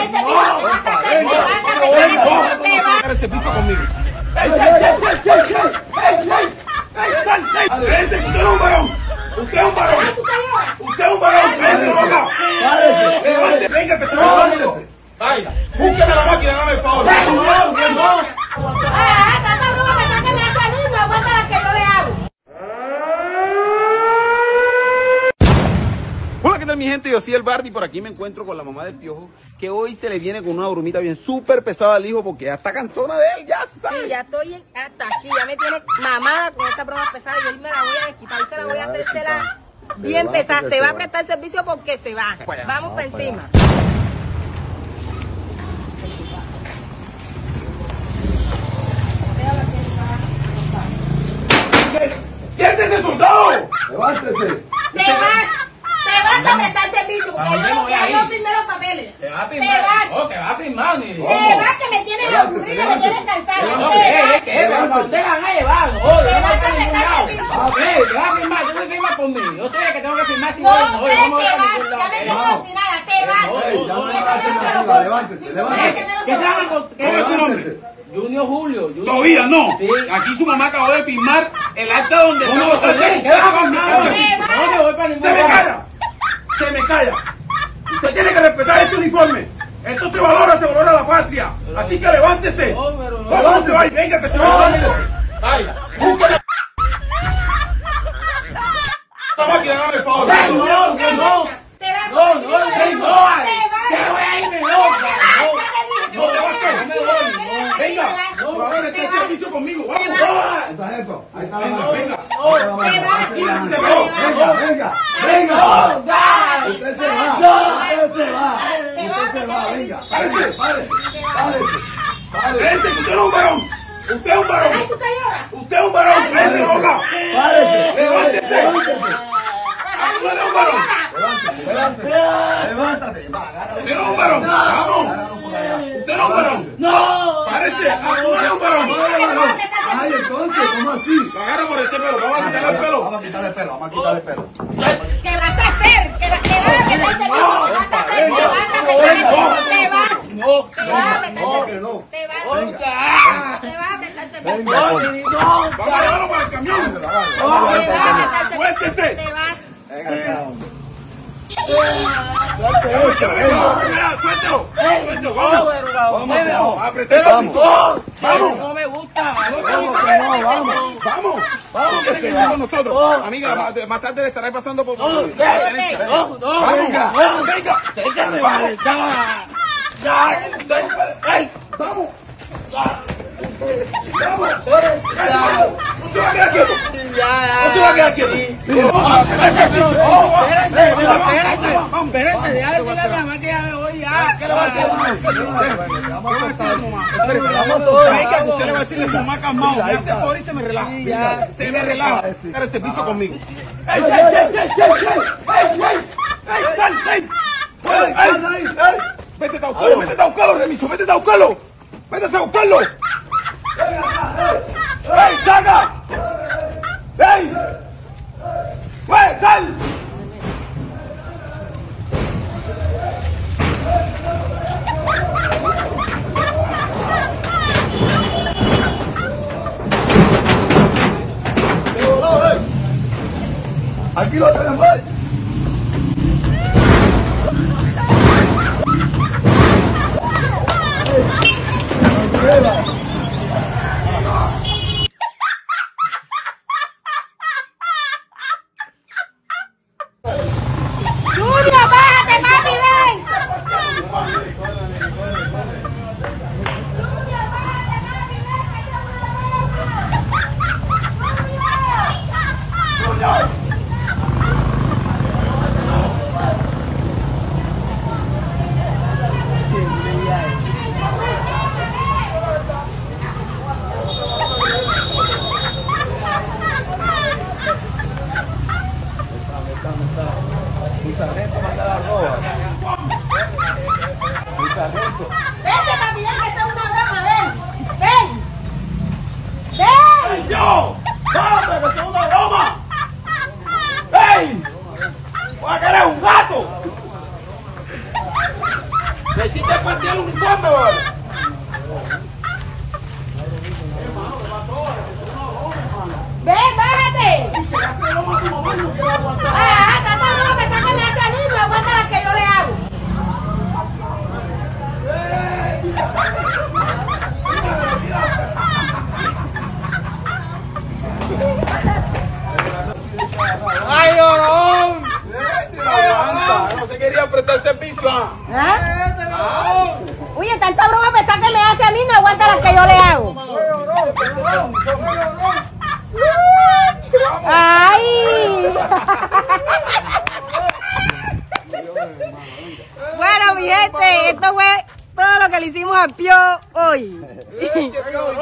el servicio conmigo. Usted es un varón. Usted es un varón. Usted es un varón. Venga, que se va a vaya, búsqueme la máquina, dame el favor. Hola, ¿qué tal mi gente? Yo soy el Bardi, por aquí me encuentro con la mamá del Piojo, que hoy se le viene con una bromita bien súper pesada al hijo porque ya está cansona de él, ya, ¿sabes? Sí, ya estoy hasta aquí, ya me tiene mamada con esa broma pesada y hoy me la voy a desquitar y se la voy a hacérsela bien pesada. Se va a prestar servicio porque se va. Vamos para encima. ¿Quién es ese soldado? ¡Levántese! Te vas a prestar servicio porque yo firmé los papeles. Te vas a firmar. Te vas. Oh, que vas a firmar, ni. Te vas, que me tienes aburrida, me tienes cansada. No, Te vas. ¿qué? ¿Pero para dónde van a llevar? Te vas a prestar servicio. Te vas a firmar, tú no firmas por mí. Yo estoy el que tengo que firmar si No no. sé, te vas. Ya me tienes obstinada. Te vas. Levántese. ¿Qué se van a ¿Cómo es su nombre? Junior Julio. Todavía no. Sí. Aquí su mamá acabó de firmar el acta donde ¿Cómo está. ¿Qué vas a firmar? No me voy para ningún Se me lado. calla. Se me calla. Usted tiene que respetar este uniforme. Esto se valora la patria. Así que levántese. No, pero no. Vamos, se va. Venga, que se va. Vaya, búsqueme la máquina, dame el favor. No. Te vas. ¿Qué voy a irme? No te vas a caer. Venga, por favor, este servicio conmigo. Vamos. Sargento, ahí está la Venga, mano. venga. Venga. Usted se va. Venga. Párese. Ese, usted es un varón. Usted es un varón. Ay, ¿tú te lloras? Usted es un varón. Ese boca. Párese. Levántese. Tú eres un varón. Levántate. Va, agárralo. Usted no es un varón. Vamos. Agárralo por allá. Usted no es un varón. No. Parece. Tú eres un varón. Ay, entonces, ¿cómo así? Lo agarro por este pelo. Vamos a quitarle el pelo. Vamos a quitarle el pelo. ¿Qué vas a hacer? ¿Qué vas a prestar servicio? ¿Qué vas a hacer? ¿Qué vas a prestar servicio? Te vas. No. Te vas a prestar No, servicio. Te vas. Venga. Te vas a prestar servicio. Venga. Vamos a llevarlo para el camión. Te vas a prestar servicio. Suéltese. Te vas. Suéltelo. Vamos. Apretelo. Vamos. No me gusta. Vamos, que se va con nosotros. Amiga, más tarde le estaré pasando por... No. Venga. Ya me vale. Ya. Vamos. No se va a quedar quieto. No se va a quedar quieto. Espérate, ya le digo a mi mamá que ya me voy ya. ¿Qué le va a decir a mamá? Vamos a decirle a mamá. Venga, usted le va a decirle a su mamá calmado. Me hace favor y se me relaja. Se me relaja. Haga el servicio conmigo. ¡Ey! ¡Sal! Vete a buscarlo, Remiso. Vete a buscarlo. ¡Ey, saca! ¡Ey! ¡Pues, sal! Aquí lo tenemos. Julio, bájate, papi, ven. Necesitas partir el uniforme, ¿vale? ¡Ven, bájate! ¡Ah, tanta broma pesada que me hace a mí! No aguanta las que yo le hago. ¡Ay, no! No se quería prestar servicio. ¿Ah? Oye, tanta broma pesada que me hace a mí, no aguanta las que yo le hago. ¡Ay! Bueno, mi gente, esto fue todo lo que le hicimos a Pío hoy.